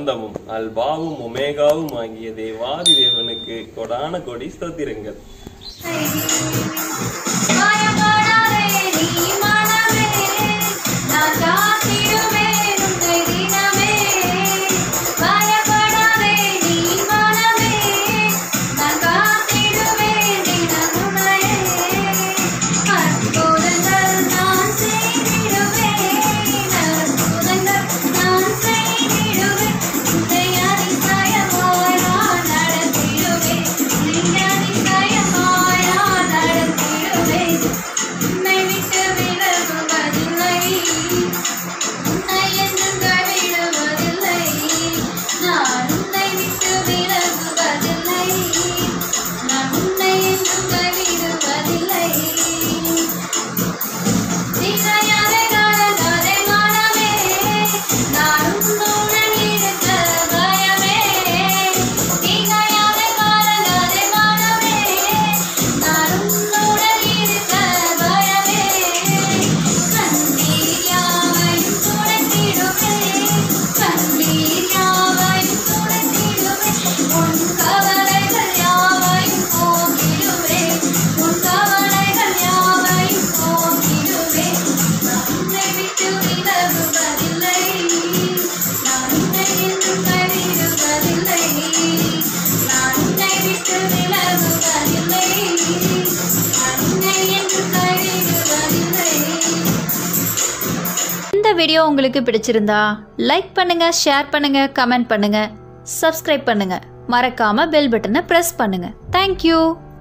அந்தமும் அல்பாவும் ஒமேகாவும் ஆகிய தேவாதி தேவனுக்கு கொடான கொடி ஸ்தோத்திரங்கள். வீடியோ உங்களுக்கு பிடிச்சிருந்தா லைக் பண்ணுங்க, ஷேர் பண்ணுங்க, கமெண்ட் பண்ணுங்க, சப்ஸ்கிரைப் பண்ணுங்க. மறக்காம பெல் பட்டனை பிரஸ் பண்ணுங்க. Thank you.